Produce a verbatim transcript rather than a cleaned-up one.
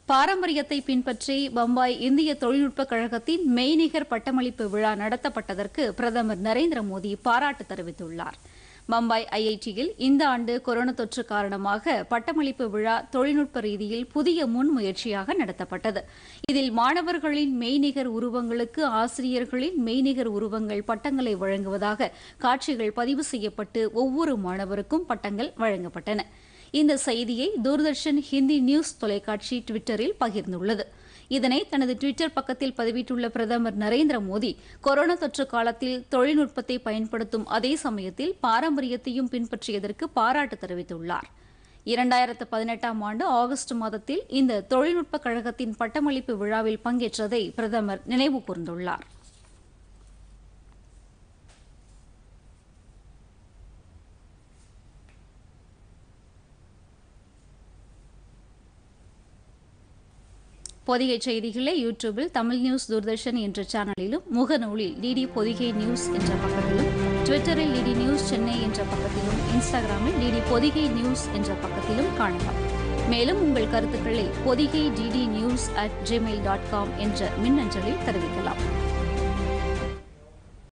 பாரம்பரியத்தை பின்பற்றி பம்பாய் இந்திய தொழில்நுட்ப கழகத்தின் மெய்நிகர் பட்டமளிப்பு விழா நடத்தப்பட்டதற்கு பிரதமர் நரேந்திர மோடி பாராட்டு தெரிவித்துள்ளார். பம்பாய் ஐஐடியில் இந்த ஆண்டு கொரோனா தொற்று காரணமாக பட்டமளிப்பு விழா தொழில்நுட்ப ரீதியில் புதிய முன்முயற்சியாக நடத்தப்பட்டது. இதில் மாணவர்களின் மெய்நிகர் உருவங்களுக்கு ஆசிரியர்களின் மெய்நிகர் உருவங்கள் பட்டங்களை வழங்குவதாக காட்சிகள் பதிவு செய்யப்பட்டு ஒவ்வொரு மாணவருக்கும் பட்டங்கள் வழங்கப்பட்டன. இந்த செய்தியை தூர்தர்ஷன் ஹிந்தி நியூஸ் தொலைக்காட்சி டுவிட்டரில் பகிர்ந்துள்ளது. இதனை தனது டுவிட்டர் பக்கத்தில் பதிவிட்டுள்ள பிரதமர் நரேந்திர மோடி, கொரோனா தொற்று காலத்தில் தொழில்நுட்பத்தை பயன்படுத்தும் அதே சமயத்தில் பாரம்பரியத்தையும் பின்பற்றியதற்கு பாராட்டு தெரிவித்துள்ளார். இரண்டாயிரத்து பதினெட்டாம் ஆண்டு ஆகஸ்ட் மாதத்தில் இந்த தொழில்நுட்ப கழகத்தின் பட்டமளிப்பு விழாவில் பங்கேற்றதை பிரதமர் நினைவு கூர்ந்துள்ளார். பொதிகை செய்திகளை யூடியூபில் தமிழ் நியூஸ் தூர்தர்ஷன் என்ற சேனலிலும், முகநூலில் டிடி பொதிகை நியூஸ் என்ற பக்கத்திலும், ட்விட்டரில் டிடி நியூஸ் சென்னை என்ற பக்கத்திலும், இன்ஸ்டாகிராமில் டிடி பொதிகை நியூஸ் என்ற பக்கத்திலும் காணலாம். மேலும் உங்கள் கருத்துக்களை Podhigai DD news at Gmail dot com என்ற மின்னஞ்சலில் தெரிவிக்கலாம்.